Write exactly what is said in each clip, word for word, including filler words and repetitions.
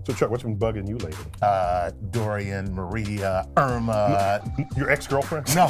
So Chuck, what's been bugging you lately? Uh, Dorian, Maria, Irma. Your ex-girlfriend? No.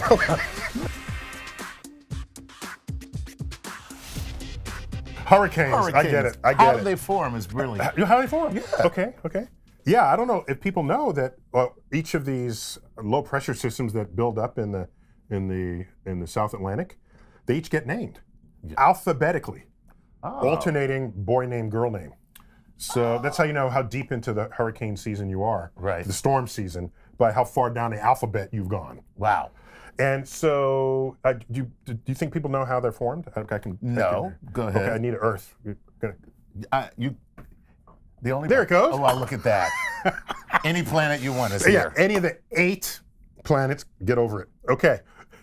Hurricanes. Hurricanes. I get it. I get How it. do they form is brilliant. Uh, How they form? Yeah. Okay. Okay. Yeah, I don't know if people know that well, each of these low pressure systems that build up in the in the in the South Atlantic, they each get named yeah. alphabetically, Oh. alternating boy name, girl name. So oh. that's how you know how deep into the hurricane season you are, right? The storm season, by how far down the alphabet you've gone. Wow. And so, uh, do, you, do you think people know how they're formed? I, I can. No. I can, Go ahead. Okay, I need an Earth. Uh, you. The only. There it goes. Oh, well, look at that. Any planet you want is yeah, here. any of the eight planets. Get over it. Okay.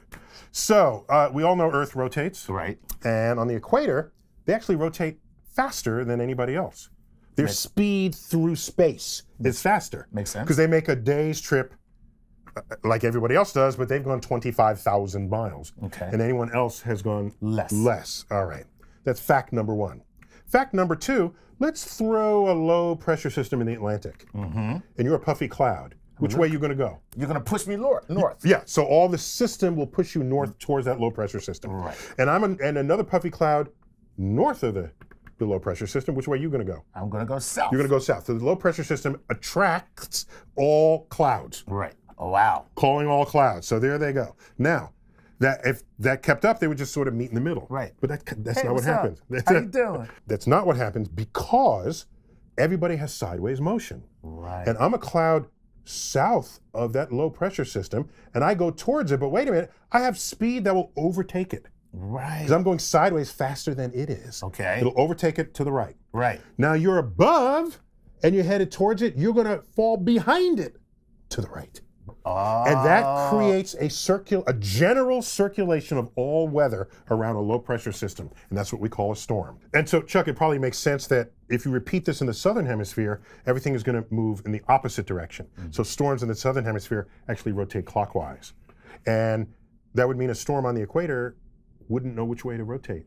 So uh, we all know Earth rotates. Right. And on the equator, they actually rotate faster than anybody else. Their Makes, speed through space is faster. Makes sense. Because they make a day's trip like everybody else does, but they've gone twenty-five thousand miles. Okay. And anyone else has gone less. Less. All right. That's fact number one. Fact number two, let's throw a low pressure system in the Atlantic. Mm-hmm. And you're a puffy cloud. Which mm-hmm. way are you going to go? You're going to push me north. north. Yeah. So all the system will push you north mm-hmm. towards that low pressure system. Right. And I'm an, and another puffy cloud north of the the low pressure system. Which way are you going to go? I'm going to go south. You're going to go south. So the low pressure system attracts all clouds. Right. Oh, wow. Calling all clouds. So there they go. Now, that if that kept up, they would just sort of meet in the middle. Right. But that, that's hey, not what up? happens. That's How a, you doing? That's not what happens because everybody has sideways motion. Right. And I'm a cloud south of that low pressure system, and I go towards it, but wait a minute, I have speed that will overtake it. Right. Because I'm going sideways faster than it is. Okay. It'll overtake it to the right. Right. Now you're above, and you're headed towards it, you're going to fall behind it to the right. Oh. And that creates a circul a general circulation of all weather around a low pressure system. And that's what we call a storm. And so, Chuck, it probably makes sense that if you repeat this in the southern hemisphere, everything is going to move in the opposite direction. Mm-hmm. So storms in the southern hemisphere actually rotate clockwise. And that would mean a storm on the equator wouldn't know which way to rotate.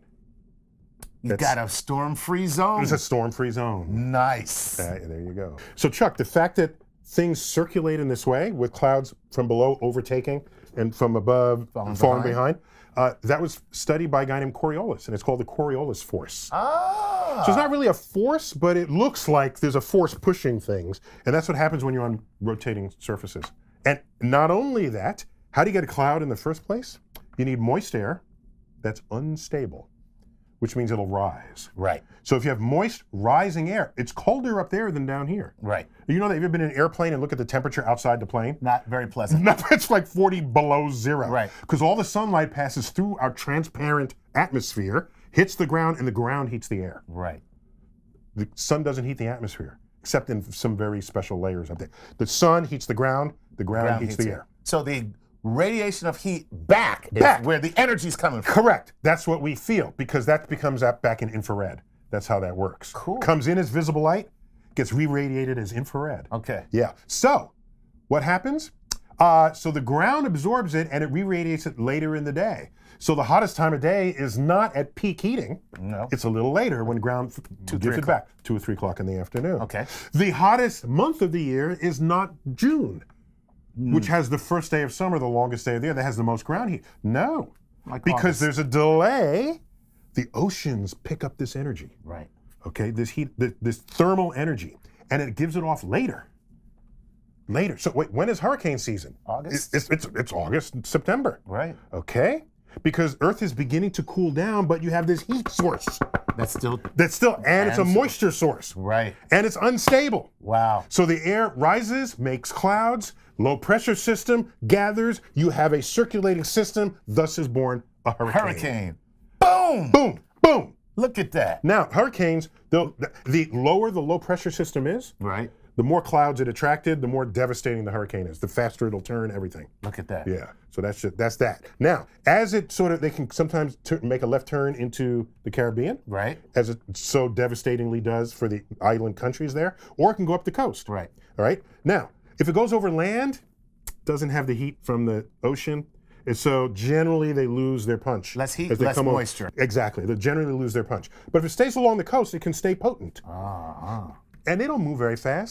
You That's, got a storm-free zone? It's a storm-free zone. Nice. Uh, there you go. So, Chuck, the fact that things circulate in this way, with clouds from below overtaking and from above falling, falling behind, behind uh, that was studied by a guy named Coriolis, and it's called the Coriolis force. Ah. So it's not really a force, but it looks like there's a force pushing things, and that's what happens when you're on rotating surfaces. And not only that, how do you get a cloud in the first place? You need moist air that's unstable, which means it'll rise. Right. So if you have moist, rising air, it's colder up there than down here. Right. You know that you've ever been in an airplane and look at the temperature outside the plane? Not very pleasant. No, it's like forty below zero. Right. Because all the sunlight passes through our transparent atmosphere, hits the ground, and the ground heats the air. Right. The sun doesn't heat the atmosphere, except in some very special layers up there. The sun heats the ground, the ground, ground heats, heats the air. So the radiation of heat back, back. is where the energy's coming from. Correct. That's what we feel, because that becomes up back in infrared. That's how that works. Cool. Comes in as visible light, gets re-radiated as infrared. Okay. Yeah. So, what happens? Uh, so the ground absorbs it and it re-radiates it later in the day. So the hottest time of day is not at peak heating. No. It's a little later when ground two, gives it back. Two or three o'clock in the afternoon. Okay. The hottest month of the year is not June, mm. which has the first day of summer, the longest day of the year, that has the most ground heat. No. Like because August. There's a delay. The oceans pick up this energy. Right. Okay, this heat, this, this thermal energy, and it gives it off later. Later. So wait, when is hurricane season? August. It's, it's, it's, it's August, September. Right. Okay? Because Earth is beginning to cool down, but you have this heat source. That's still. That's still, and, and it's a moisture source. Right. And it's unstable. Wow. So the air rises, makes clouds, low pressure system gathers, you have a circulating system, thus is born a hurricane. Hurricane. Boom! Boom! Boom! Look at that. Now, hurricanes, the, the lower the low pressure system is, right, the more clouds it attracted, the more devastating the hurricane is. The faster it'll turn, everything. Look at that. Yeah, so that's just, that's that. Now, as it sort of, they can sometimes make a left turn into the Caribbean, right, as it so devastatingly does for the island countries there, or it can go up the coast. Right. All right. Now, if it goes over land, doesn't have the heat from the ocean. And so generally they lose their punch. Less heat, as they less come moisture. Over. Exactly. They generally lose their punch. But if it stays along the coast, it can stay potent. Uh-huh. And they don't move very fast.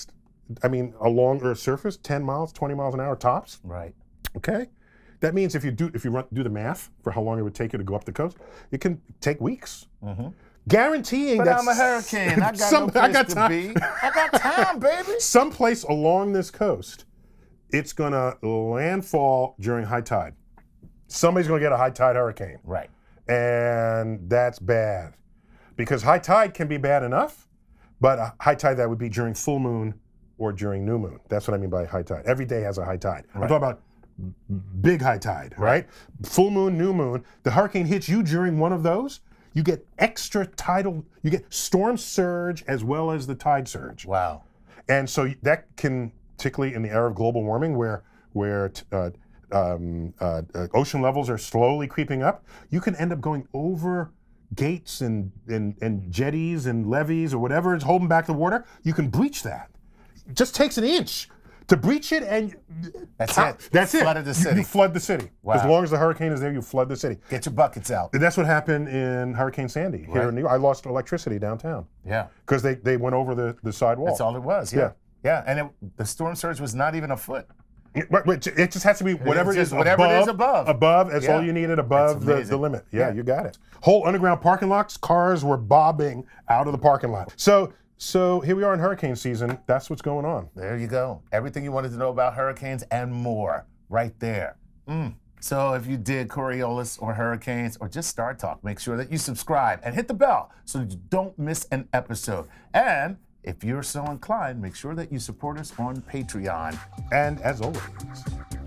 I mean, along Earth's surface, ten miles, twenty miles an hour tops. Right. Okay. That means if you do if you run, do the math for how long it would take you to go up the coast, it can take weeks. Mm-hmm. Guaranteeing but that I'm a hurricane. I got some, no place I got to time. be. I got time, baby. Someplace along this coast, it's gonna landfall during high tide. Somebody's gonna get a high tide hurricane. Right. And that's bad. Because high tide can be bad enough, but a high tide that would be during full moon or during new moon. That's what I mean by high tide. Every day has a high tide. Right. I'm talking about big high tide, right? right? Full moon, new moon. The hurricane hits you during one of those, you get extra tidal, you get storm surge as well as the tide surge. Wow. And so that can, particularly in the era of global warming where, where uh, um, uh, uh, ocean levels are slowly creeping up, you can end up going over gates and, and, and jetties and levees or whatever is holding back the water. You can breach that. It just takes an inch to breach it, and that's ah, it. That's it. Flooded the city. You, you flood the city. Wow. As long as the hurricane is there, you flood the city. Get your buckets out. And that's what happened in Hurricane Sandy here right. in New York. I lost electricity downtown. Yeah. Because they, they went over the, the sidewall. That's all it was. Yeah. Yeah. Yeah. And it, the storm surge was not even a foot. It, it just has to be whatever just is whatever above, it is above. Above, that's yeah. all you needed above the, the limit. Yeah, yeah, you got it. Whole underground parking lots, cars were bobbing out of the parking lot. So, so here we are in hurricane season. That's what's going on. There you go. Everything you wanted to know about hurricanes and more right there. Mm. So if you did Coriolis or hurricanes or just StarTalk, make sure that you subscribe and hit the bell so that you don't miss an episode. And if you're so inclined, make sure that you support us on Patreon. And as always,